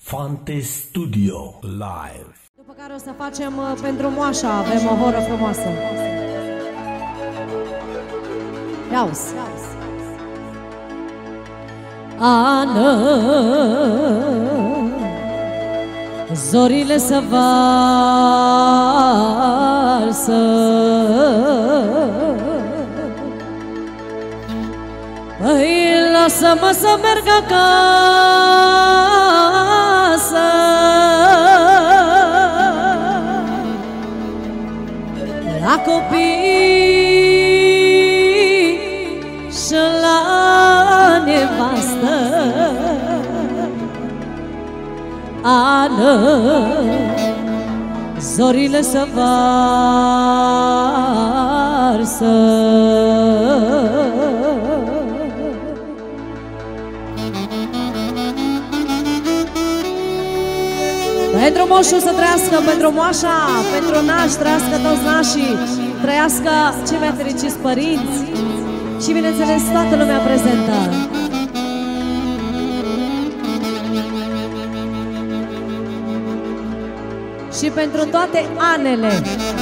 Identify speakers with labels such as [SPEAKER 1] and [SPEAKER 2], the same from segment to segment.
[SPEAKER 1] Fante Studio Live.
[SPEAKER 2] După care o să facem pentru moașa, avem o horă frumoasă. Ia-uzi. Ană, zorile se varsă, păi lasă-mă să merg acasă, la copii și la nevastă. Ană, zorile se varsă, pentru moșul să trăiască, pentru moașa, pentru nași, trăiască toți nașii, trăiască cei mai fericiți părinți și, bineînțeles, toată lumea prezentă. Și pentru toate anele.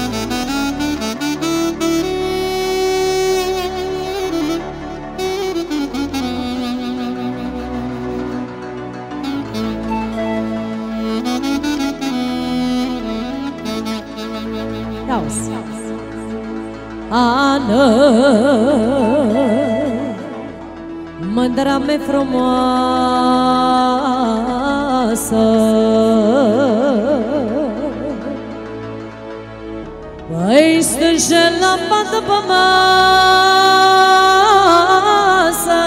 [SPEAKER 2] Ană, mândra mea frumoasă, păi stânge lampada pe masă,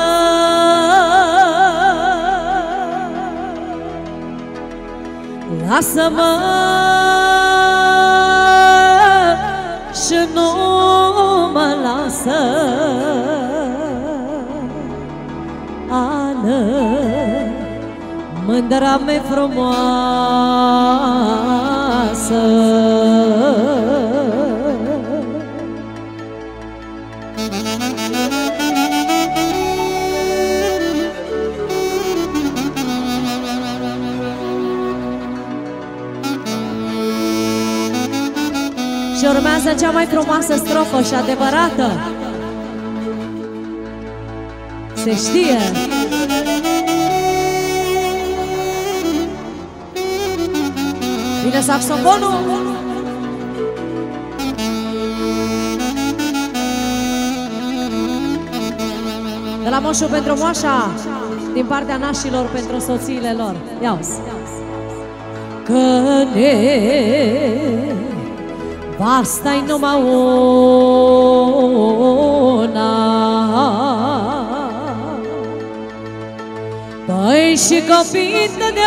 [SPEAKER 2] lasă-mă și nu mă lasă. Ană, mândra mea frumoasă, și urmează cea mai frumoasă strofă și adevărată. Se știe. Vine saxofonul. De la moșul pentru moașa, din partea nașilor pentru soțiile lor. Ia-uzi. Că ne basta-i numai una, păi și copii de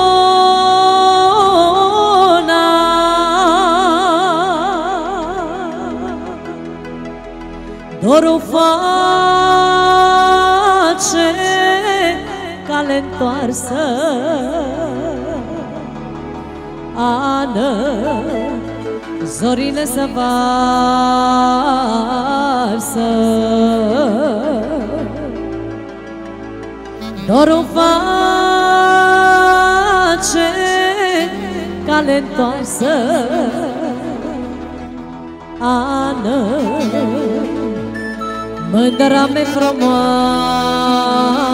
[SPEAKER 2] una, dorul face cale întoarsă. Ană, zorile se varsă, dorul face cale întoarsă. Ană, mândra mea frumoasă,